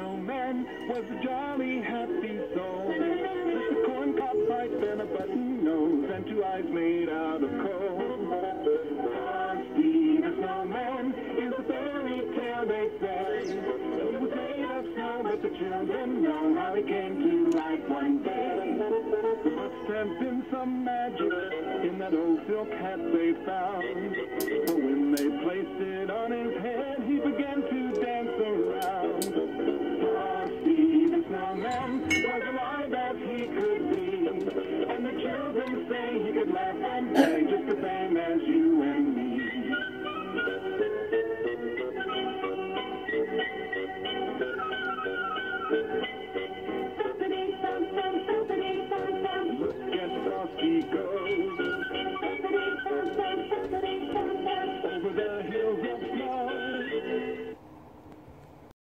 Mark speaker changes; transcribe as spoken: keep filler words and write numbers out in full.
Speaker 1: snowman was a jolly, happy soul, with a corncob pipe and a button nose and two eyes made out of coal. Frosty the snowman is a fairy tale, they say. He was made of snow, but the children know how he came to life one day. There must have been some magic in that old silk hat they found, for when they placed it on his head, he began to